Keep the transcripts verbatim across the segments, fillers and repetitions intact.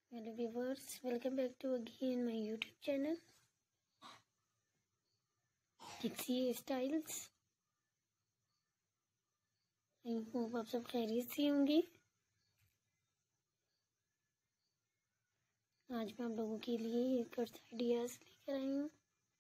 Hello viewers, welcome back to again my YouTube channel Dixie Styles। I hope आप सब खैरियत से होंगे। आज मैं आप लोगों के लिए कुछ आइडियाज लेकर आई हूँ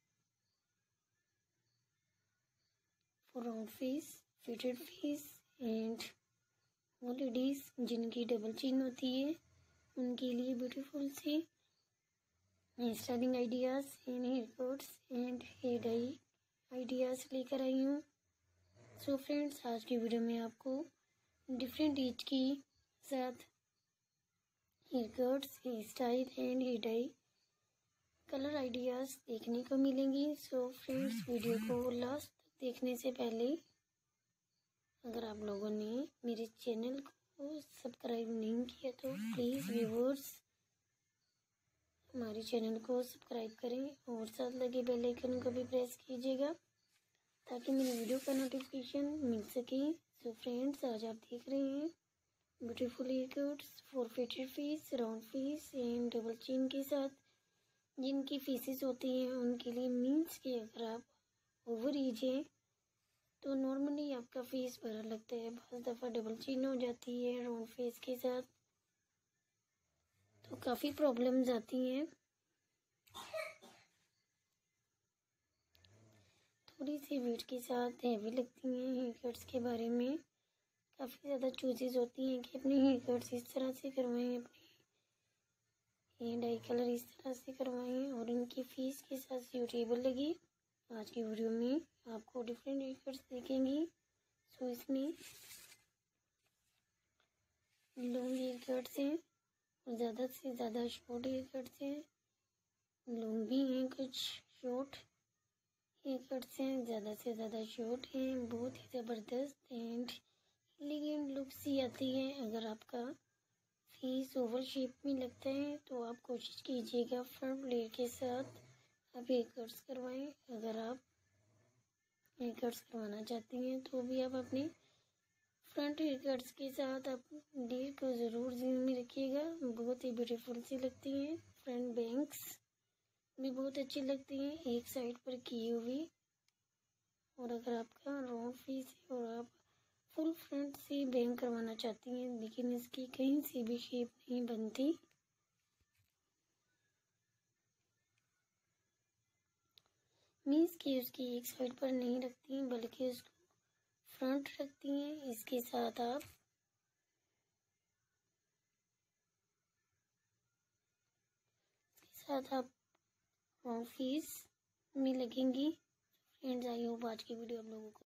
for round face, fitted face and वो लेडीज जिनकी डबल चिन होती है उनके लिए ब्यूटीफुल सी styling ideas and hair cuts and hair dye ideas लेकर आई हूँ। सो फ्रेंड्स, आज की वीडियो में आपको डिफरेंट एज की साथ hair cuts, hair style and hair dye colour ideas देखने को मिलेंगी। सो फ्रेंड्स, वीडियो को लास्ट तक देखने से पहले अगर आप लोगों ने मेरे चैनल को सब्सक्राइब नहीं किया तो प्लीज़ व्यूअर्स हमारे चैनल को सब्सक्राइब करें और साथ लगे बेल आइकन को भी प्रेस कीजिएगा ताकि मेरी वीडियो का नोटिफिकेशन मिल सके। सो फ्रेंड्स, आज आप देख रहे हैं beautiful hair cuts for fitted face, round face and double chin के साथ जिनकी फेसेस होती हैं उनके लिए। मीन्स कि अगर आप ओवर एज है तो नॉर्मली आपका फेस बड़ा लगता है, बहुत दफ़ा डबल चिन हो जाती है राउंड फेस के साथ, तो काफ़ी प्रॉब्लम्स आती हैं। थोड़ी सी वेट के साथ हैवी लगती हैं। हेयर कट्स के बारे में काफ़ी ज़्यादा चूजेस होती हैं कि अपने हेयर कट्स इस तरह से करवाएं, अपने हेयर डाई कलर इस तरह से करवाएं और इनकी फेस के साथ सूटेबल लगे। आज की वीडियो में आपको डिफरेंट हेयर कट्स देखेंगी। सो इसमें लॉन्ग हेयर कट्स हैं और ज़्यादा से ज़्यादा शॉर्ट हेयर कट्स हैं। लॉन्ग भी हैं, कुछ शॉर्ट हेयर कट्स हैं, ज़्यादा से ज़्यादा शॉर्ट हैं। बहुत ही ज़बरदस्त एंड एलिगेंट लुक सी आती है। अगर आपका फेस ओवल शेप में लगता है तो आप कोशिश कीजिएगा फ्रंट लेयर के साथ आप हेयर कट्स करवाएं। अगर आप हेयर कट्स करवाना चाहती हैं तो भी आप अपने फ्रंट हेयर कट्स के साथ आप लेयर को ज़रूर ध्यान में रखिएगा। बहुत ही ब्यूटीफुल सी लगती हैं। फ्रंट बैंक्स भी बहुत अच्छी लगती हैं एक साइड पर किए हुए। और अगर आपका राउंड फेस है और आप फुल फ्रंट से बैंक करवाना चाहती हैं लेकिन इसकी कहीं से भी शेप नहीं बनती, मीन्स कि उसकी एक साइड पर नहीं रखती हैं बल्कि उसको फ्रंट रखती हैं, इसके साथ आप इसके साथ आप राउंड फेस में लगेंगी। फ्रेंड्स, आई होप आज की वीडियो आप लोगों को